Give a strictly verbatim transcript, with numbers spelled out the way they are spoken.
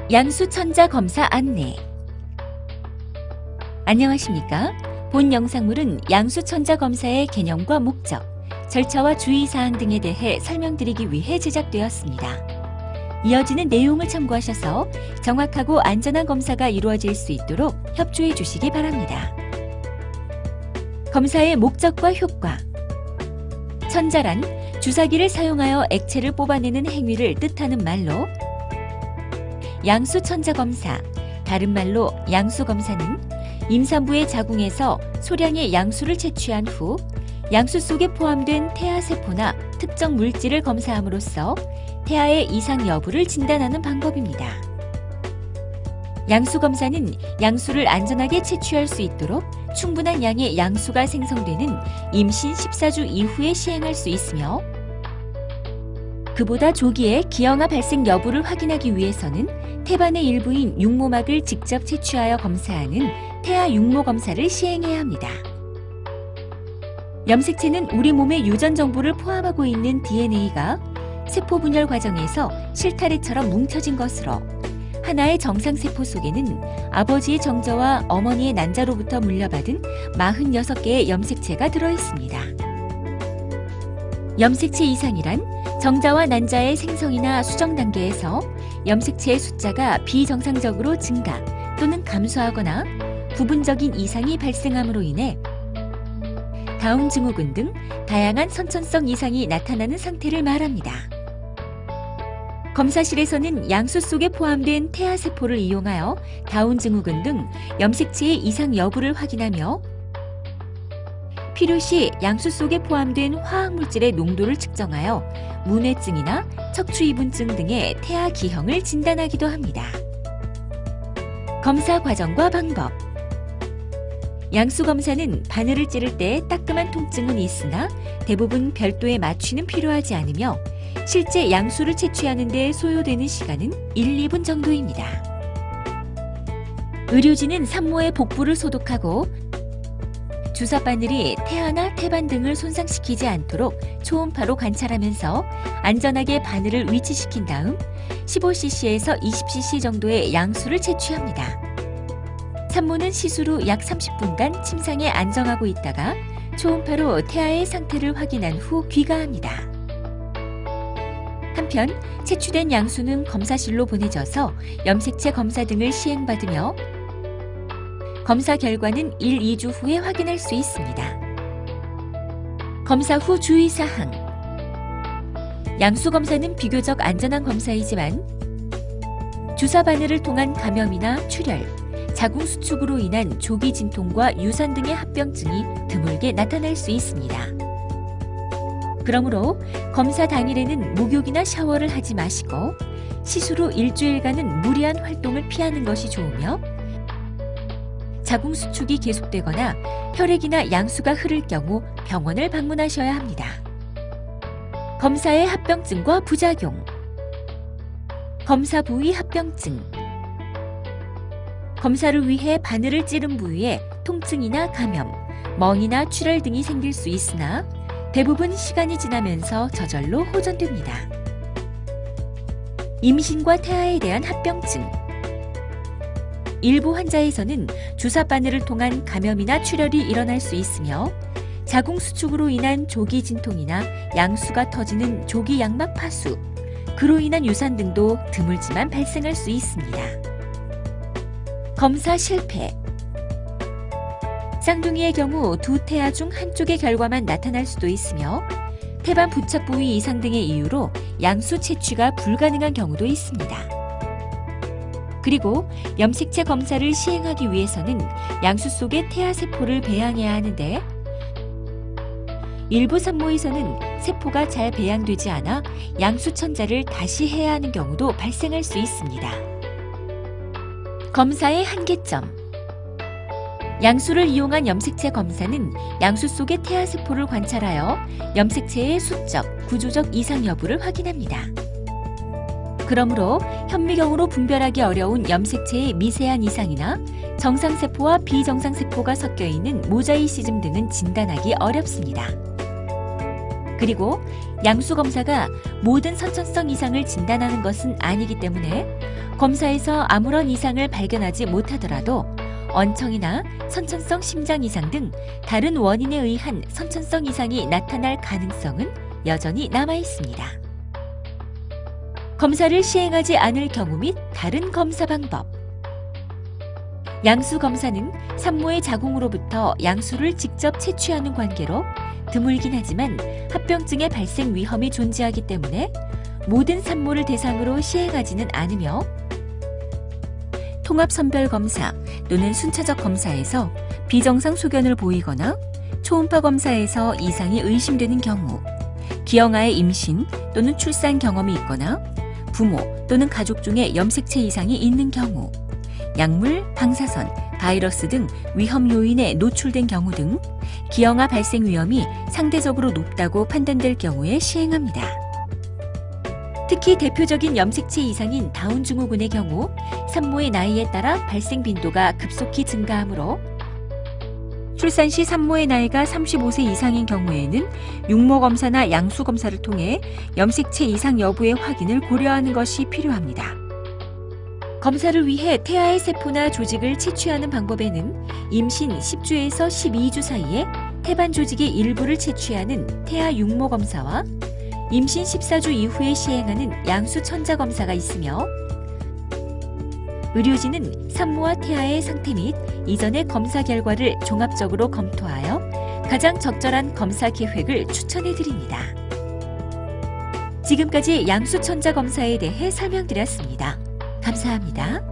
양수천자 검사 안내. 안녕하십니까? 본 영상물은 양수천자 검사의 개념과 목적, 절차와 주의사항 등에 대해 설명드리기 위해 제작되었습니다. 이어지는 내용을 참고하셔서 정확하고 안전한 검사가 이루어질 수 있도록 협조해 주시기 바랍니다. 검사의 목적과 효과. 천자란 주사기를 사용하여 액체를 뽑아내는 행위를 뜻하는 말로, 양수천자 검사, 다른 말로 양수검사는 임산부의 자궁에서 소량의 양수를 채취한 후 양수 속에 포함된 태아세포나 특정 물질을 검사함으로써 태아의 이상 여부를 진단하는 방법입니다. 양수검사는 양수를 안전하게 채취할 수 있도록 충분한 양의 양수가 생성되는 임신 십사 주 이후에 시행할 수 있으며, 그보다 조기에 기형아 발생 여부를 확인하기 위해서는 태반의 일부인 육모막을 직접 채취하여 검사하는 태아 육모 검사를 시행해야 합니다. 염색체는 우리 몸의 유전 정보를 포함하고 있는 디엔에이가 세포 분열 과정에서 실타래처럼 뭉쳐진 것으로, 하나의 정상세포 속에는 아버지의 정자와 어머니의 난자로부터 물려받은 사십육 개의 염색체가 들어있습니다. 염색체 이상이란 정자와 난자의 생성이나 수정 단계에서 염색체의 숫자가 비정상적으로 증가 또는 감소하거나 부분적인 이상이 발생함으로 인해 다운 증후군 등 다양한 선천성 이상이 나타나는 상태를 말합니다. 검사실에서는 양수 속에 포함된 태아세포를 이용하여 다운 증후군 등 염색체의 이상 여부를 확인하며, 필요시 양수 속에 포함된 화학물질의 농도를 측정하여 문해증이나 척추이분증 등의 태아 기형을 진단하기도 합니다. 검사 과정과 방법. 양수검사는 바늘을 찌를 때 따끔한 통증은 있으나 대부분 별도의 마취는 필요하지 않으며, 실제 양수를 채취하는 데 소요되는 시간은 일, 이 분 정도입니다. 의료진은 산모의 복부를 소독하고 주사바늘이 태아나 태반 등을 손상시키지 않도록 초음파로 관찰하면서 안전하게 바늘을 위치시킨 다음 십오 씨씨에서 이십 씨씨 정도의 양수를 채취합니다. 산모는 시술 후 약 삼십 분간 침상에 안정하고 있다가 초음파로 태아의 상태를 확인한 후 귀가합니다. 한편 채취된 양수는 검사실로 보내져서 염색체 검사 등을 시행받으며, 검사 결과는 일, 이 주 후에 확인할 수 있습니다. 검사 후 주의사항. 양수검사는 비교적 안전한 검사이지만 주사 바늘을 통한 감염이나 출혈, 자궁 수축으로 인한 조기 진통과 유산 등의 합병증이 드물게 나타날 수 있습니다. 그러므로 검사 당일에는 목욕이나 샤워를 하지 마시고 시술 후 일주일간은 무리한 활동을 피하는 것이 좋으며, 자궁 수축이 계속되거나 혈액이나 양수가 흐를 경우 병원을 방문하셔야 합니다. 검사의 합병증과 부작용. 검사 부위 합병증. 검사를 위해 바늘을 찌른 부위에 통증이나 감염, 멍이나 출혈 등이 생길 수 있으나 대부분 시간이 지나면서 저절로 호전됩니다. 임신과 태아에 대한 합병증. 일부 환자에서는 주사 바늘을 통한 감염이나 출혈이 일어날 수 있으며, 자궁 수축으로 인한 조기 진통이나 양수가 터지는 조기 양막 파수, 그로 인한 유산 등도 드물지만 발생할 수 있습니다. 검사 실패. 쌍둥이의 경우 두 태아 중 한쪽의 결과만 나타날 수도 있으며, 태반 부착 부위 이상 등의 이유로 양수 채취가 불가능한 경우도 있습니다. 그리고 염색체 검사를 시행하기 위해서는 양수 속에 태아세포를 배양해야 하는데, 일부 산모에서는 세포가 잘 배양되지 않아 양수천자를 다시 해야 하는 경우도 발생할 수 있습니다. 검사의 한계점. 양수를 이용한 염색체 검사는 양수 속의 태아세포를 관찰하여 염색체의 수적, 구조적 이상 여부를 확인합니다. 그러므로 현미경으로 분별하기 어려운 염색체의 미세한 이상이나 정상세포와 비정상세포가 섞여 있는 모자이시즘 등은 진단하기 어렵습니다. 그리고 양수 검사가 모든 선천성 이상을 진단하는 것은 아니기 때문에 검사에서 아무런 이상을 발견하지 못하더라도 언청이나 선천성 심장 이상 등 다른 원인에 의한 선천성 이상이 나타날 가능성은 여전히 남아 있습니다. 검사를 시행하지 않을 경우 및 다른 검사 방법. 양수 검사는 산모의 자궁으로부터 양수를 직접 채취하는 관계로 드물긴 하지만 합병증의 발생 위험이 존재하기 때문에 모든 산모를 대상으로 시행하지는 않으며 통합선별검사 또는 순차적 검사에서 비정상 소견을 보이거나 초음파 검사에서 이상이 의심되는 경우, 기형아의 임신 또는 출산 경험이 있거나 부모 또는 가족 중에 염색체 이상이 있는 경우, 약물, 방사선, 바이러스 등 위험 요인에 노출된 경우 등 기형아 발생 위험이 상대적으로 높다고 판단될 경우에 시행합니다. 특히 대표적인 염색체 이상인 다운 증후군의 경우 산모의 나이에 따라 발생 빈도가 급속히 증가하므로 출산 시 산모의 나이가 삼십오 세 이상인 경우에는 육모 검사나 양수 검사를 통해 염색체 이상 여부의 확인을 고려하는 것이 필요합니다. 검사를 위해 태아의 세포나 조직을 채취하는 방법에는 임신 십 주에서 십이 주 사이에 태반 조직의 일부를 채취하는 태아 육모 검사와 임신 십사 주 이후에 시행하는 양수 천자 검사가 있으며 의료진은 산모와 태아의 상태 및 이전의 검사 결과를 종합적으로 검토하여 가장 적절한 검사 계획을 추천해 드립니다. 지금까지 양수 천자 검사에 대해 설명드렸습니다. 감사합니다.